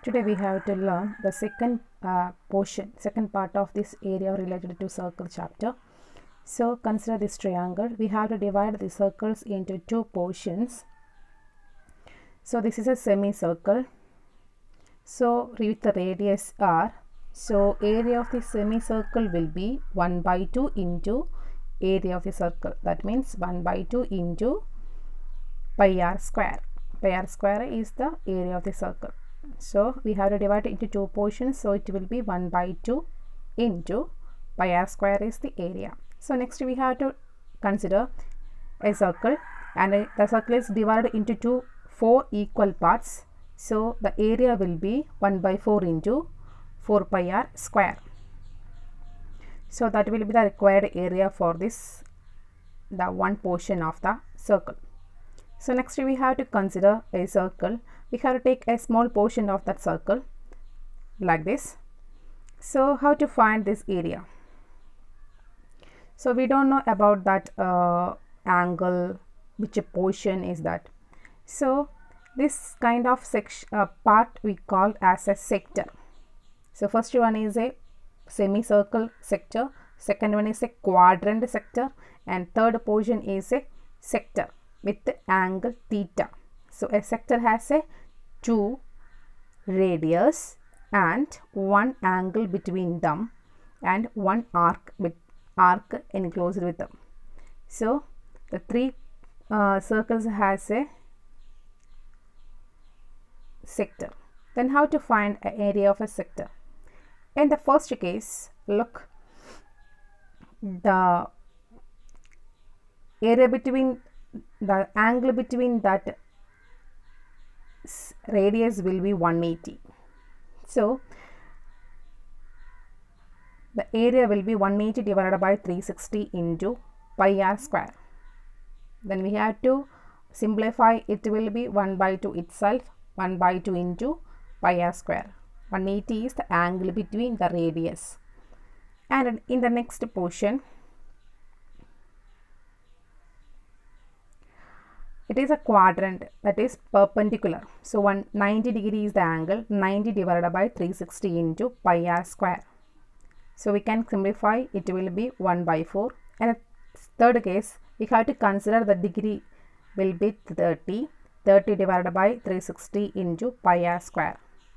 Today we have to learn the second part of this area related to circle chapter. So consider this triangle. We have to divide the circles into two portions. So this is a semicircle. So with the radius r. So area of the semicircle will be 1 by 2 into area of the circle. That means 1 by 2 into pi r square. Pi r square is the area of the circle. So we have to divide it into two portions. So it will be 1 by 2 into pi r square is the area. So next we have to consider a circle, and the circle is divided into four equal parts. So the area will be 1 by 4 into 4 pi r square. So that will be the required area for this, the one portion of the circle. So next we have to consider a circle. We have to take a small portion of that circle like this. So how to find this area? So we don't know about that angle, which portion is that. So this kind of section part we call as a sector. So first one is a semicircle sector, second one is a quadrant sector, and third portion is a sector with the angle theta. So a sector has a two radius and one angle between them and one arc enclosed with them. So the three circles has a sector. Then how to find an area of a sector? In the first case, look, the area between the angle between that radius will be 180. So the area will be 180 divided by 360 into pi r square. Then we have to simplify. It will be 1 by 2 itself, 1 by 2 into pi r square. 180 is the angle between the radius. And in the next portion, it is a quadrant, that is perpendicular. So 190 degree is the angle, 90 divided by 360 into pi r square. So we can simplify. It will be 1 by 4. And third case, we have to consider the degree will be 30. 30 divided by 360 into pi r square.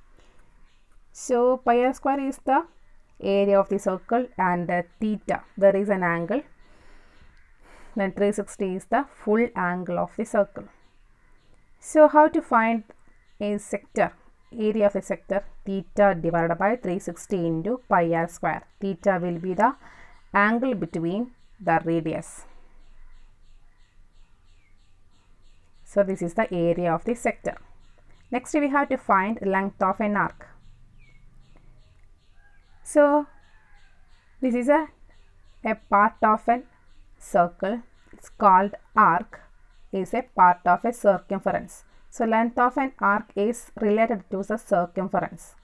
So pi r square is the area of the circle, and theta, there is an angle. Then 360 is the full angle of the circle. So how to find a sector? Area of a sector, theta divided by 360 into pi r square. Theta will be the angle between the radius. So this is the area of the sector. Next we have to find length of an arc. So this is a part of a circle. It's called arc, is a part of a circumference. So length of an arc is related to the circumference.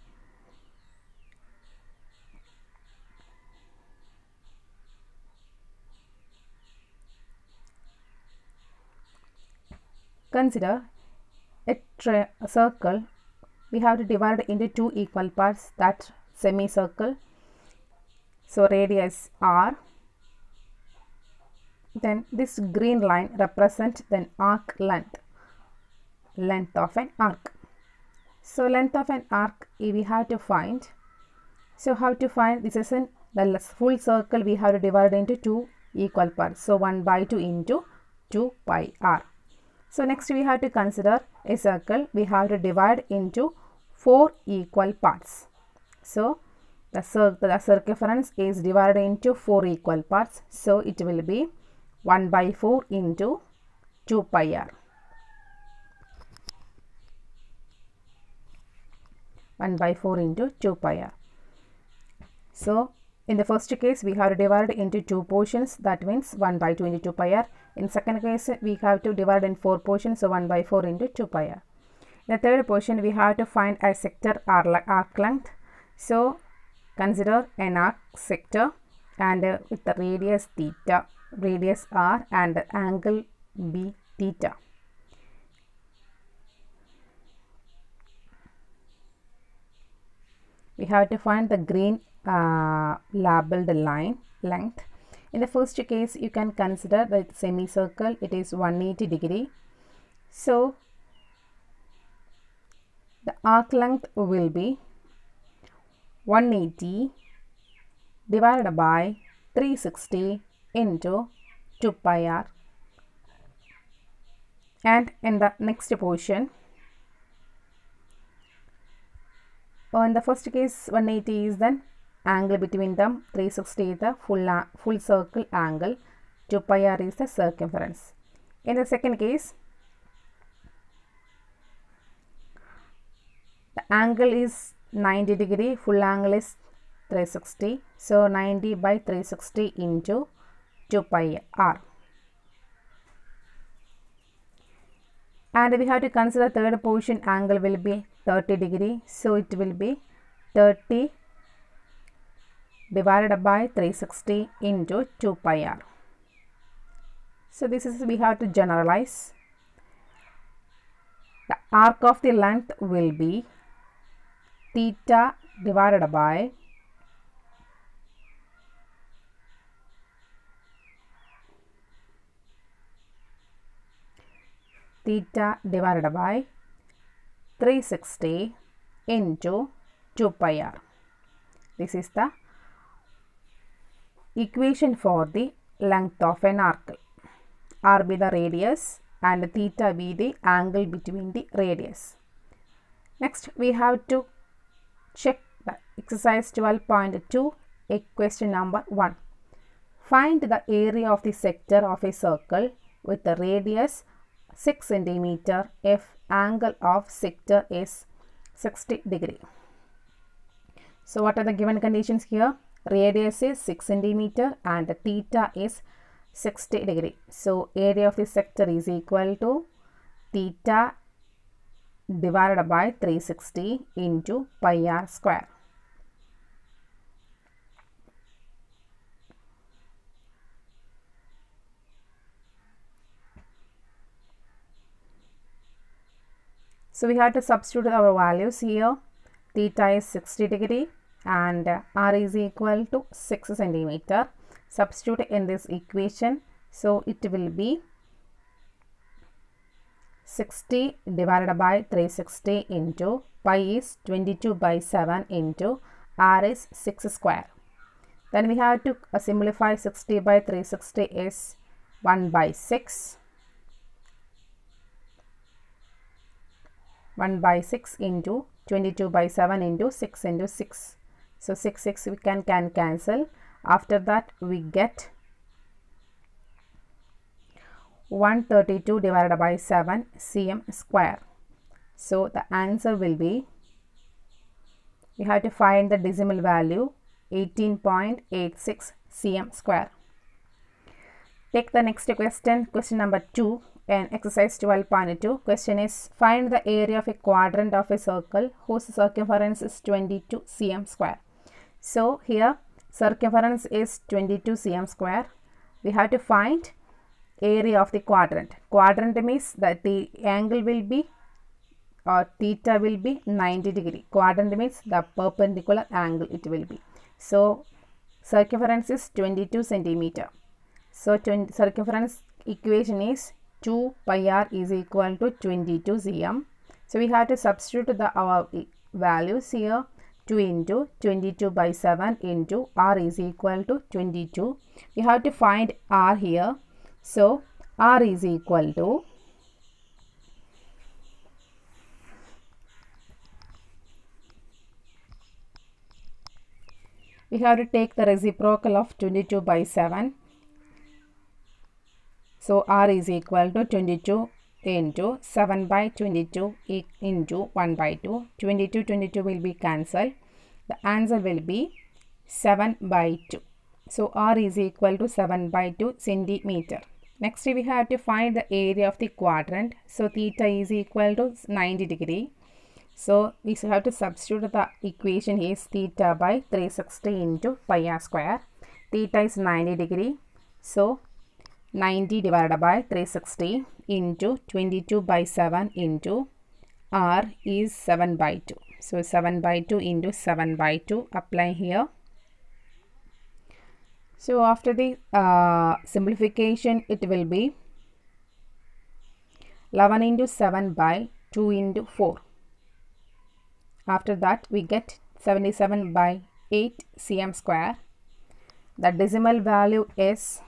Consider a circle. We have to divide it into two equal parts, that semicircle. So radius r. Then this green line represents then arc length of an arc. So length of an arc we have to find. So how to find? This is the full circle. We have to divide into two equal parts. So 1 by 2 into 2 pi r. So next we have to consider a circle. We have to divide into four equal parts. So the circumference is divided into four equal parts. So it will be 1 by 4 into 2 pi r. 1 by 4 into 2 pi r. So in the first case, we have to divide into two portions. That means 1 by 2 into 2 pi r. In second case, we have to divide in four portions. So 1 by 4 into 2 pi r. In the third portion, we have to find a sector arc length. So consider an arc sector, and with the radius theta, radius r, and angle b theta. we have to find the green labeled line length. In the first case, you can consider the semicircle. It is 180 degree. So the arc length will be 180 divided by 360 into 2 pi r. And in the next portion, in the first case 180 is the angle between them, 360 is the full circle angle, 2 pi r is the circumference. In the second case, the angle is 90 degree, full angle is 360. So 90 by 360 into 2 pi r. And we have to consider third portion, angle will be 30 degree. So it will be 30 divided by 360 into 2 pi r. So this is, we have to generalize. The arc of the length will be theta divided by theta divided by 360 into 2 pi r. This is the equation for the length of an arc. R be the radius and theta be the angle between the radius. Next, we have to check the exercise 12.2, question number 1. Find the area of the sector of a circle with the radius 6 cm if angle of sector is 60 degree. So what are the given conditions here? Radius is 6 cm and theta is 60 degree. So area of the sector is equal to theta divided by 360 into pi r square. So we have to substitute our values here. Theta is 60 degree and r is equal to 6 cm. Substitute in this equation. So it will be 60 divided by 360 into pi is 22 by 7 into r is 6 square. Then we have to simplify. 60 by 360 is 1 by 6. 1 by 6 into 22 by 7 into 6 into 6. So 6 we can cancel. After that we get 132 divided by 7 cm square. So the answer will be, we have to find the decimal value, 18.86 cm square. Take the next question, question number 2 and exercise 12.2. Question is, find the area of a quadrant of a circle whose circumference is 22 cm square. So here circumference is 22 cm square. We have to find area of the quadrant. Quadrant means that the angle will be, or theta will be 90 degree. Quadrant means the perpendicular angle it will be. So circumference is 22 centimeter. So circumference equation is 2 pi r is equal to 22 cm. So we have to substitute our values here. 2 into 22 by 7 into r is equal to 22. We have to find r here. So r is equal to we have to take the reciprocal of 22 by 7. So r is equal to 22 into 7 by 22 into 1 by 2. 22 will be cancelled. The answer will be 7 by 2. So r is equal to 7 by 2 centimeter. Next we have to find the area of the quadrant. So theta is equal to 90 degree. So we have to substitute the equation is theta by 360 into pi r square. Theta is 90 degree. So 90 divided by 360 into 22 by 7 into r is 7 by 2. So 7 by 2 into 7 by 2, apply here. So after the simplification, it will be 11 into 7 by 2 into 4. After that, we get 77 by 8 cm square. The decimal value is,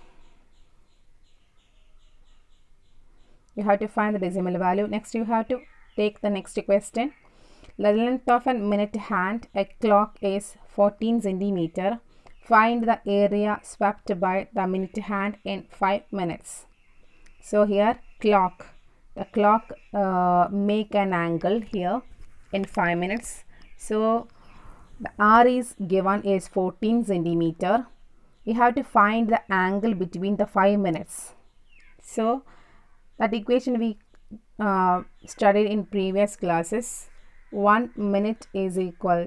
you have to find the decimal value. Next, you have to take the next question. The length of a minute hand, a clock, is 14 centimeter. Find the area swept by the minute hand in 5 minutes. So here clock, the clock make an angle here in 5 minutes. So the R is given is 14 centimeter. We have to find the angle between the 5 minutes. So that equation we studied in previous classes. 1 minute is equal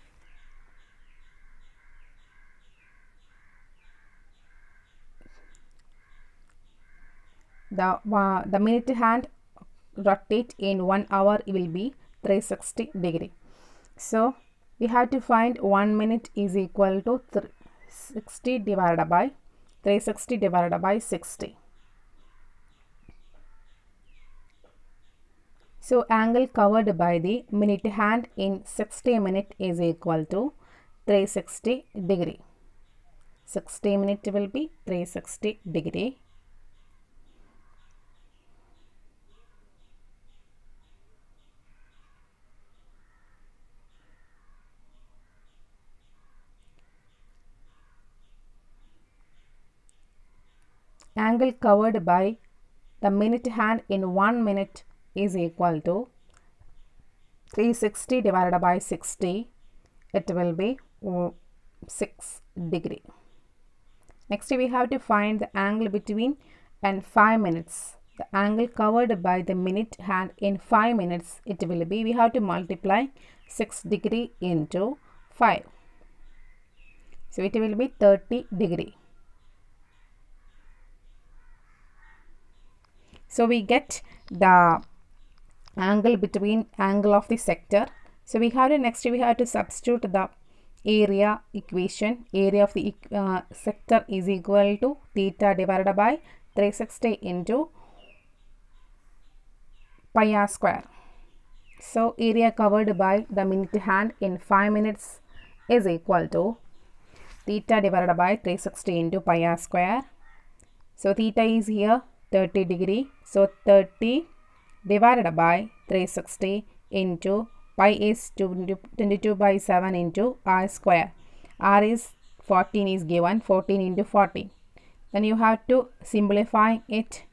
the minute hand rotate in 1 hour will be 360 degree. So we have to find 1 minute is equal to 360 divided by 360 divided by 60. So angle covered by the minute hand in 60 minutes is equal to 360 degree. 60 minutes will be 360 degree. Angle covered by the minute hand in 1 minute is equal to 360 divided by 60. It will be 6 degree. Next, we have to find the angle between and 5 minutes. The angle covered by the minute hand in 5 minutes, it will be, we have to multiply 6 degree into 5. So it will be 30 degree. So we get the angle between angle of the sector. So we have to, next we have to substitute the area equation. Area of the sector is equal to theta divided by 360 into pi r square. So area covered by the minute hand in 5 minutes is equal to theta divided by 360 into pi r square. So theta is here 30 degree. So 30 divided by 360 into pi is 22 by 7 into r square. R is 14 is given, 14 into 40. Then you have to simplify it.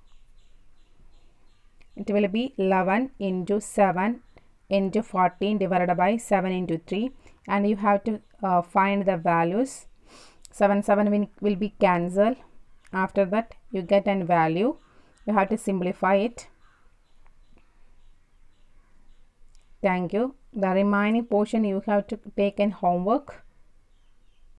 It will be 11 into 7 into 14 divided by 7 into 3. And you have to find the values. 7 will be cancelled. After that, you get an value. You have to simplify it. Thank you. The remaining portion you have to take in homework.